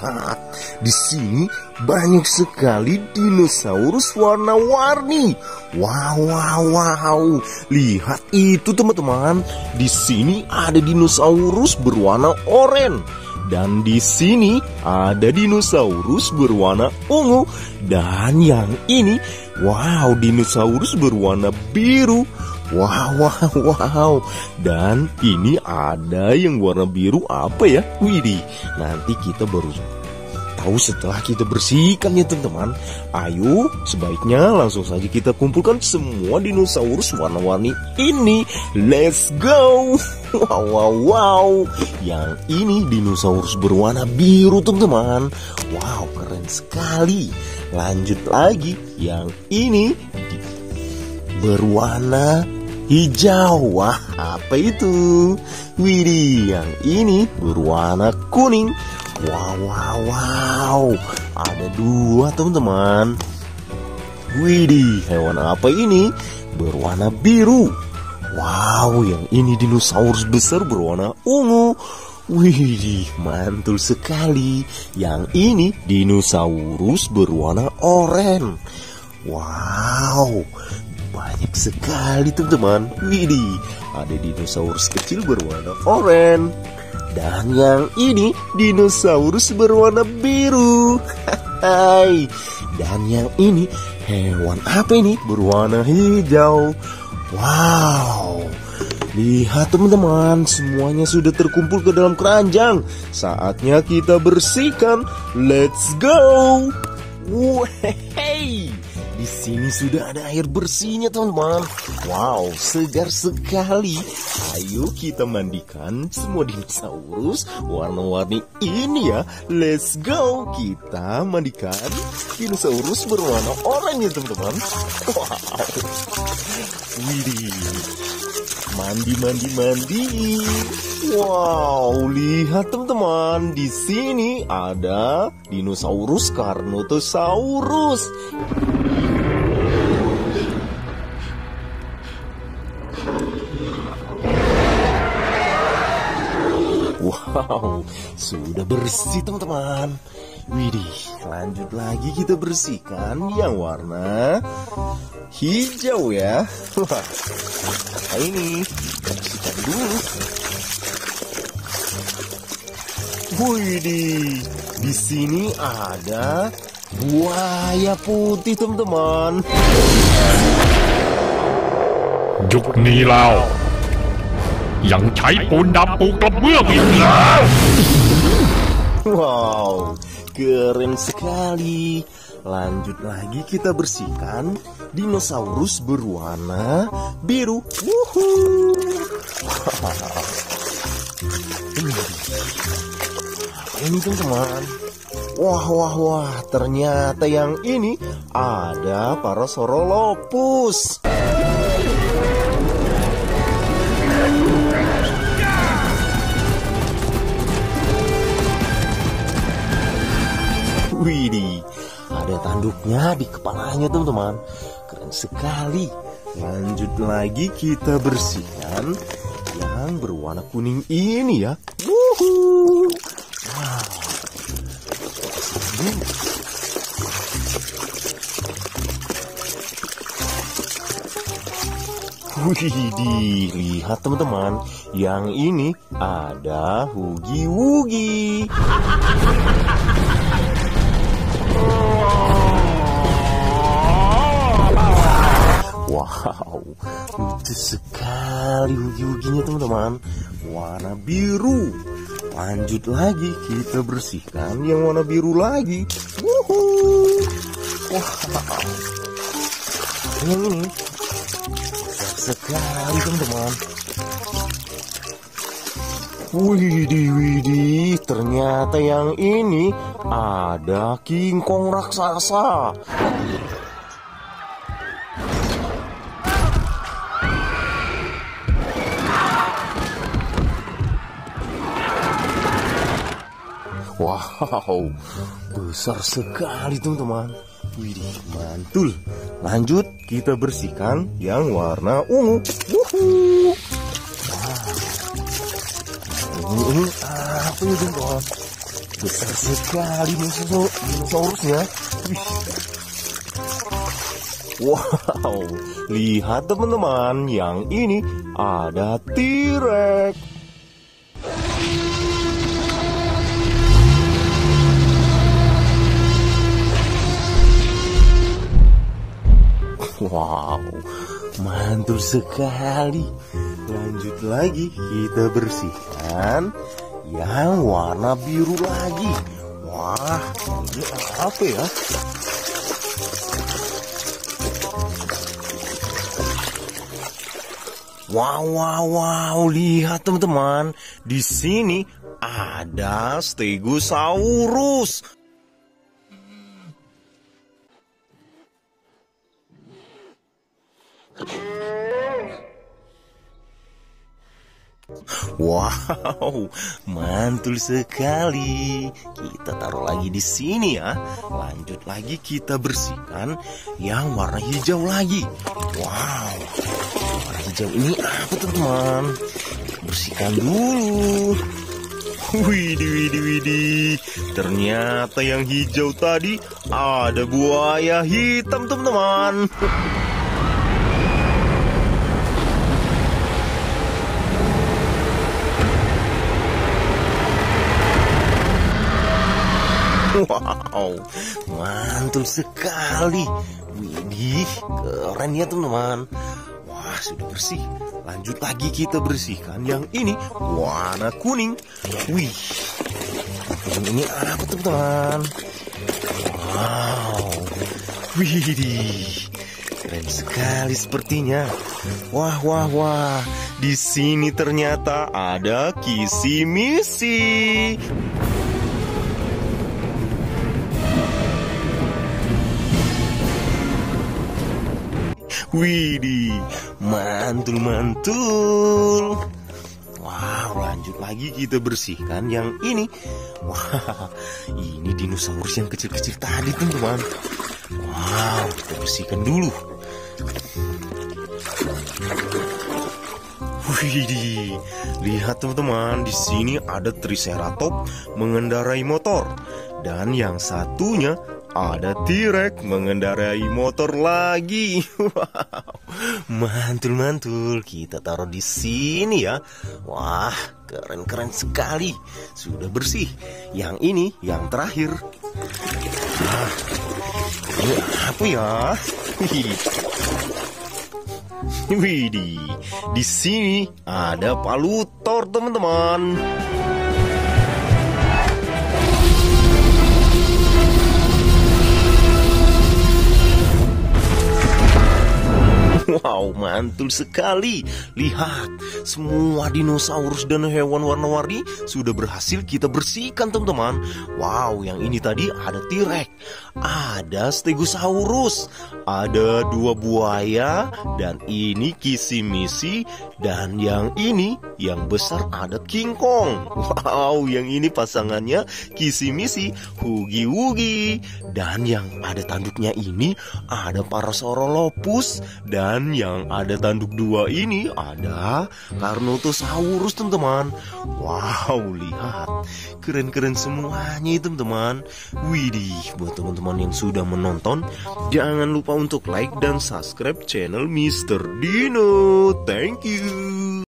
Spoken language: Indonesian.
lihat, di sini banyak sekali dinosaurus warna-warni. Wow, wow, wow. Lihat itu teman-teman. Di sini ada dinosaurus berwarna oranye. Dan di sini ada dinosaurus berwarna ungu. Dan yang ini, wow, dinosaurus berwarna biru. Wow, wow, wow. Dan ini ada yang warna biru apa ya? Widih, nanti kita baru tahu setelah kita bersihkan ya teman-teman. Ayo, sebaiknya langsung saja kita kumpulkan semua dinosaurus warna-warni ini. Let's go. Wow, wow, wow. Yang ini dinosaurus berwarna biru teman-teman. Wow, keren sekali. Lanjut lagi, yang ini berwarna hijau. Wah, apa itu? Widih, yang ini berwarna kuning. Wow, wow, wow. Ada dua teman-teman. Widih, hewan apa ini? Berwarna biru. Wow, yang ini dinosaurus besar berwarna ungu. Widih, mantul sekali. Yang ini dinosaurus berwarna oranye. Wow, banyak sekali teman-teman. Widih, ada dinosaurus kecil berwarna oranye. Dan yang ini dinosaurus berwarna biru. Hai. Dan yang ini hewan apa ini? Berwarna hijau. Wow. Lihat teman-teman, semuanya sudah terkumpul ke dalam keranjang. Saatnya kita bersihkan. Let's go. Wey. Di sini sudah ada air bersihnya teman-teman. Wow, segar sekali. Ayo kita mandikan semua dinosaurus warna-warni ini ya. Let's go. Kita mandikan dinosaurus berwarna oranye teman-teman. Wow. Widih. Mandi. Wow, lihat teman-teman. Di sini ada dinosaurus Carnotaurus. Wow, sudah bersih teman-teman. Widih, lanjut lagi kita bersihkan yang warna hijau ya. Wah, apa ini? Bersihkan dulu. Widih, di sini ada buaya putih teman-teman. ยุคนี้แล้วยังใช้ปูนดำปูกระเบื้องอีกเหรอ Wow, keren sekali. Lanjut lagi kita bersihkan dinosaurus berwarna biru. Wuhuu. Apa ini teman-teman? Wah, ternyata yang ini ada Parasaurolophus. Widih, ada tanduknya di kepalanya teman-teman. Keren sekali. Lanjut lagi kita bersihkan yang berwarna kuning ini ya. Wuhuu. Wow. Widih, lihat teman-teman. Yang ini ada Hugi-Wugi. Wow, lucu sekali Hugi-Wuginya teman-teman. Warna biru. Lanjut lagi kita bersihkan yang warna biru lagi. Wuhuu. Wow. Yang ini besar sekali teman-teman. Widih, ternyata yang ini ada King Kong raksasa. Wow, besar sekali teman-teman. Widih, mantul. Lanjut kita bersihkan yang warna ungu. Wuhuu. Wow. Ini apa ya teman-teman? besar sekali dinosaurusnya. Wih. Wow, lihat teman-teman, yang ini ada T-Rex. Wow, mantul sekali. Lanjut lagi, kita bersihkan yang warna biru lagi. Wah, ini apa ya? Wow, lihat teman-teman. Di sini ada Stegosaurus. Wow, mantul sekali. Kita taruh lagi di sini ya. Lanjut lagi kita bersihkan yang warna hijau lagi. Wow, warna hijau ini apa teman-teman? Bersihkan dulu. Widih. Ternyata yang hijau tadi ada buaya hitam teman-teman. Wow, mantul sekali. Widih, keren ya teman-teman. Wah, sudah bersih. Lanjut lagi kita bersihkan yang ini, warna kuning. Wih, kuning ini apa teman-teman? Wow, widih, keren sekali sepertinya. Wah. Di sini ternyata ada Kisi-Misi. Widih, mantul. Wow, lanjut lagi kita bersihkan yang ini. Wah, ini dinosaurus yang kecil-kecil tadi teman-teman. Wow, kita bersihkan dulu. Widih, lihat teman-teman, di sini ada Triceratops mengendarai motor. Dan yang satunya ada T-Rex mengendarai motor lagi. Wow, mantul. Kita taruh di sini ya. Wah, keren sekali. Sudah bersih. Yang ini yang terakhir. Nah, ini apa ya? Widih, di sini ada Palutor teman-teman. Wow, mantul sekali. Lihat, semua dinosaurus dan hewan warna-warni sudah berhasil kita bersihkan teman-teman. Wow, yang ini tadi ada T-Rex, ada Stegosaurus, ada 2 buaya, dan ini Kisi-Misi, dan yang ini yang besar ada King Kong. Wow, yang ini pasangannya Kisi-Misi, Hugi-Wugi, dan yang ada tanduknya ini ada Parasaurolophus, dan yang ada tanduk 2 ini ada Carnotaurus teman-teman. Wow, lihat, keren semuanya teman-teman. Widih, buat teman-teman yang sudah menonton, jangan lupa untuk like dan subscribe channel Mr. Dino. Thank you.